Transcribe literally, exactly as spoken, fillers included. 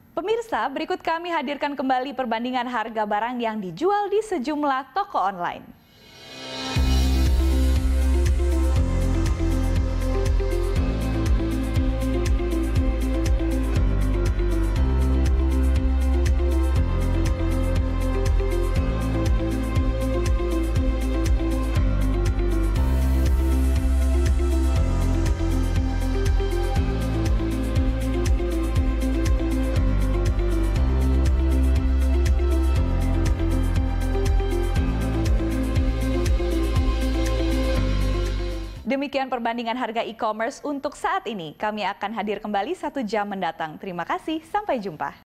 Pemirsa, berikut kami hadirkan kembali perbandingan harga barang yang dijual di sejumlah toko online. Demikian perbandingan harga e-commerce untuk saat ini. Kami akan hadir kembali satu jam mendatang. Terima kasih, sampai jumpa.